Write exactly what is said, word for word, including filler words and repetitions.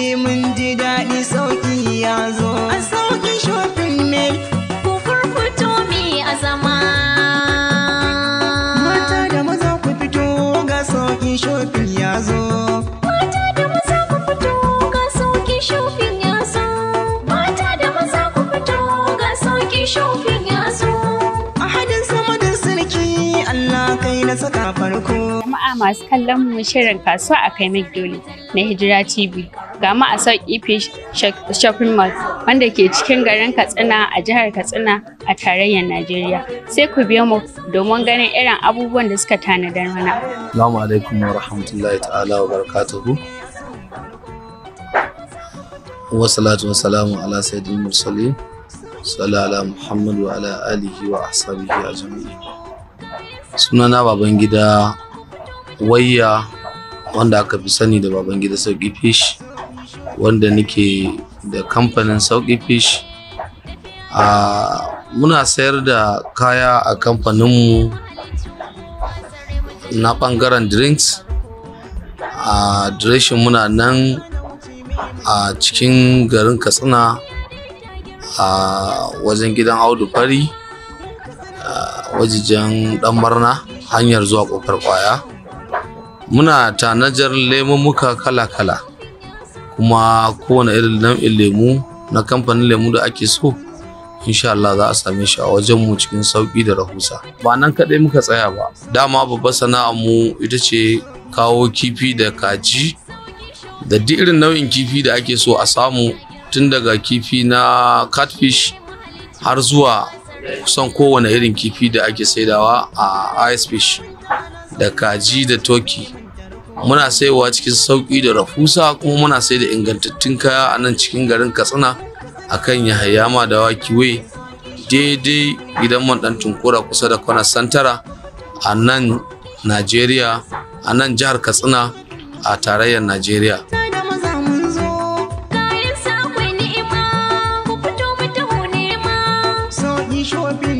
ai mun ji daɗi sauƙi ya zo. A sauƙi shopping mall ku furfuto mi azama. Mata da maza ku fito ga sauƙi shopping ya zo. Mata da maza ku fito ga sauƙi shopping ya zo. Mata da maza ku fito ga sauƙi shopping ya zo. A hadin sama da sarki Allah kai na saka farko. Jama'a masu kallon mu shirin kasuwa a kai Dole na Hijira T V. Ga mu a Sauki Fish Shopping Mall wanda ke cikin garin Katsina a jihar Katsina a tarayyar Najeriya. Sai ku biyo mu domin ganin irin abubuwan da suka tanadar mana. Assalamu alaikum wa rahmatullahi ta'ala wa barakatuhu. Wa salatu wa salamu ala sayyidil mursalin. Sallallahu ala Muhammad wa ala alihi wa ashabihi ajma'in. Sunana Babangida Wayya wanda aka fi sani da Babangida Sauki Fish, wanda nake da kamfanin Sauki Fish. A muna sayar da kaya a kamfaninmu na ɓangaren drinks. A direshin muna nan a cikin garin Katsina a wajen gidan Audu Fari, wajejen Dan Marna, hanyar zuwa Kofar Kwaya. Muna tanajar lemummuka kala-kala, kuma kowane irin nau'in lemu na kamfanin lemu da ake so insha Allah za a same shi a wajen mu cikin sauki da rahusa. Ba nan kaɗai muka tsaya ba, dama babbar sana'ar mu ita ce kawo kifi da kaji da duk irin nau'in kifi da ake so a samu, tun daga kifi na catfish har zuwa kusan kowane irin kifi da ake saidawa a ice fish da kaji da turkey. Muna saiwa cikin sauki da rahusa, kuma muna sai da ingantattun kaya a nan cikin garin Katsina akan Yahaya Madawaki Way, daidai gidan man dan Tunkura kusa da Kwana Santara a nan Najeriya, a nan jihar Katsina a tarayyar Najeriya. Shopping